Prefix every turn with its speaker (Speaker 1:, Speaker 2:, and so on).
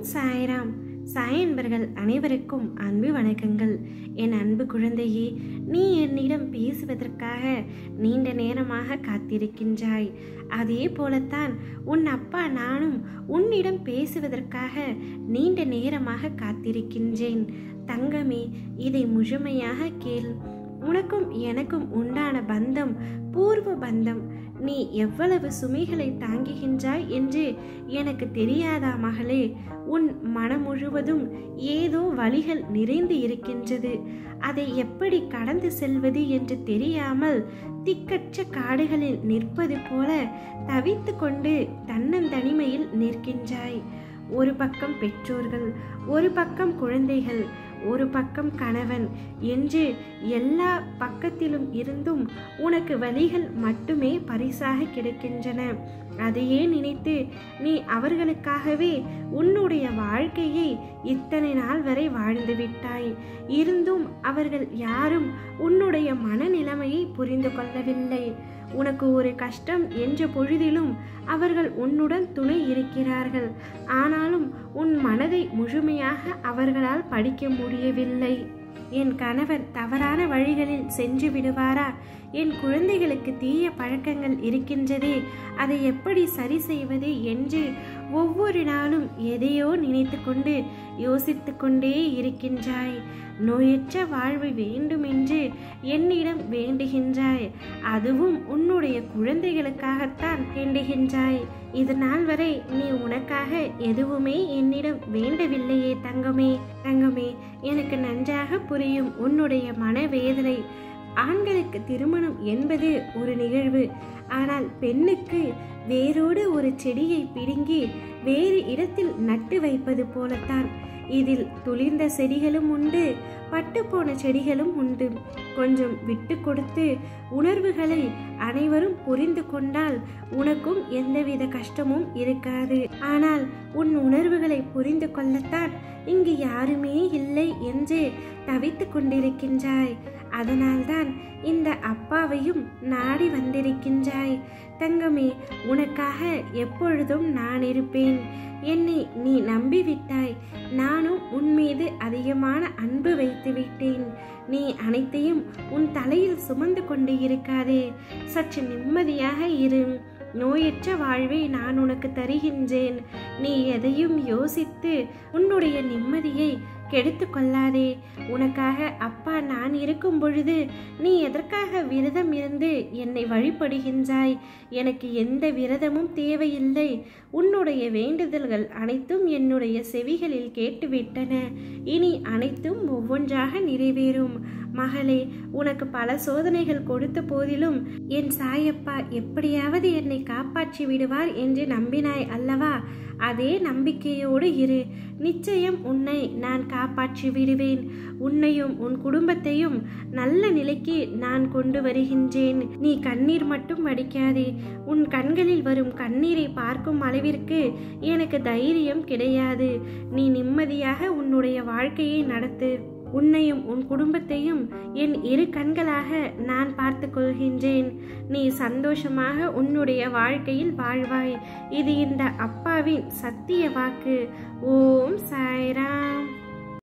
Speaker 1: சாய்ராம். சாய் என்பர்கள் அனைவருக்கும் அன்பு வணக்கங்கள். என் அன்பு குழந்தையே, நீ என்னிடம் பேசுவதற்காக நீண்ட நேரமாக காத்திருக்கின்றாய். அதே போலத்தான் உன் அப்பா நானும் உன்னிடம் பேசுவதற்காக நீண்ட நேரமாக காத்திருக்கின்றேன். தங்கமே, இதை முழுமையாக கேள். உனக்கும் எனக்கும் உண்டான பந்தம் பூர்வ பந்தம். நீ எவ்வளவு சுமைகளை தாங்குகின்றாய் என்று எனக்கு தெரியாதா மகளே? உன் மனம் முழுவதும் ஏதோ வலிகள் நிறைந்து இருக்கின்றது. அதை எப்படி கடந்து செல்வது என்று தெரியாமல் திக்கற்ற காடுகளில் நிற்பது போல தவித்து கொண்டு தன்னந்தனிமையில் நிற்கின்றாய். ஒரு பக்கம் பெற்றோர்கள், ஒரு பக்கம் குழந்தைகள், ஒரு பக்கம் கணவன் என்று எல்லா பக்கத்திலும் இருந்தும் உனக்கு வலிகள் மட்டுமே பரிசாக கிடைக்கின்றன. அதையே நினைத்து நீ அவர்களுக்காகவே உன்னுடைய வாழ்க்கையை இத்தனை நாள் வரை வாழ்ந்து விட்டாய். இருந்தும் அவர்கள் யாரும் உன்னுடைய மனநிலைமையை புரிந்து கொள்ளவில்லை. உனக்கு ஒரு கஷ்டம் என்ற பொழுதிலும் அவர்கள் உன்னுடன் துணை இருக்கிறார்கள். ஆனாலும் உன் மனதை முழுமையாக அவர்களால் படிக்க முடியவில்லை. என் கணவர் தவறான வழிகளில் சென்று விடுவாரா? என் குழந்தைகளுக்கு தீய பழக்கங்கள் இருக்கின்றதே, அதை எப்படி சரி செய்வது என்று ஒவ்வொரு நாளும் எதையோ நினைத்து கொண்டு யோசித்து கொண்டே இருக்கின்றாய். நோயற்ற வாழ்வு வேண்டுமென்று என்னிடம் வேண்டுகின்றாய். அதுவும் உன்னுடைய குழந்தைகளுக்காகத்தான் வேண்டுகின்றாய். இது நாள் வரை நீ உனக்காக எதுவுமே என்னிடம் வேண்டவில்லையே தங்கமே. தங்கமே, எனக்கு நன்றாக புரியும் உன்னுடைய மனவேதனை. ஆண்களுக்கு திருமணம் என்பது ஒரு நிகழ்வு. ஆனால் பெண்ணுக்கு வேரோடு ஒரு செடியை பிடுங்கி வேறு இடத்தில் நட்டு வைப்பது போலத்தான். இதில் துளிர்ந்த செடிகளும் உண்டு, பட்டு போன செடிகளும் உண்டு. கொஞ்சம் விட்டு கொடுத்து உணர்வுகளை அனைவரும் புரிந்து கொண்டால் உனக்கும் எந்தவித கஷ்டமும் இருக்காது. ஆனால் உன் உணர்வுகளை புரிந்து கொள்ளத்தான் இங்கு யாருமே இல்லை என்று தவித்து கொண்டிருக்கின்றாய். அதனால்தான் இந்த அப்பாவையும் நாடி வந்திருக்கின்றாய். தங்கமே, உனக்காக எப்பொழுதும் நான் இருப்பேன். என்னை நீ நம்பிவிட்டாய். நானும் உன் மீது அதிகமான அன்பு வைத்து விட்டேன். நீ அனைத்தையும் உன் தலையில் சுமந்து கொண்டு இருக்காதே. சற்று நிம்மதியாக இரு. நோயற்ற வாழ்வை நான் உனக்கு தருகின்றேன். நீ எதையும் யோசித்து உன்னுடைய நிம்மதியை கெடுத்து கொள்ளாதே. உனக்காக அப்பா நான் இருக்கும் பொழுது நீ எதற்காக விரதம் இருந்து என்னை வழிபடுகின்றாய்? எனக்கு எந்த விரதமும் தேவையில்லை. உன்னுடைய வேண்டுதல்கள் அனைத்தும் என்னுடைய செவிகளில் கேட்டுவிட்டன. இனி அனைத்தும் ஒவ்வொன்றாக நிறைவேறும். மகளே, உனக்கு பல சோதனைகள் கொடுத்த போதிலும் என் சாயப்பா எப்படியாவது என்னை காப்பாற்றி விடுவார் என்று நம்பினாய் அல்லவா? அதே நம்பிக்கையோடு இரு. நிச்சயம் உன்னை நான் காப்பாற்றி விடுவேன். உன்னையும் உன் குடும்பத்தையும் நல்ல நிலைக்கு நான் கொண்டு வருகின்றேன். நீ கண்ணீர் மட்டும் வடிக்காதே. உன் கண்களில் வரும் கண்ணீரை பார்க்கும் அளவிற்கு எனக்கு தைரியம் கிடையாது. நீ நிம்மதியாக உன்னுடைய வாழ்க்கையை நடத்து. உன்னையும் உன் குடும்பத்தையும் என் இரு கண்களாக நான் பார்த்து கொள்கின்றேன். நீ சந்தோஷமாக உன்னுடைய வாழ்க்கையில் வாழ்வாய். இது இந்த அப்பாவின் சத்திய வாக்கு. ஓம் சாய்ராம்.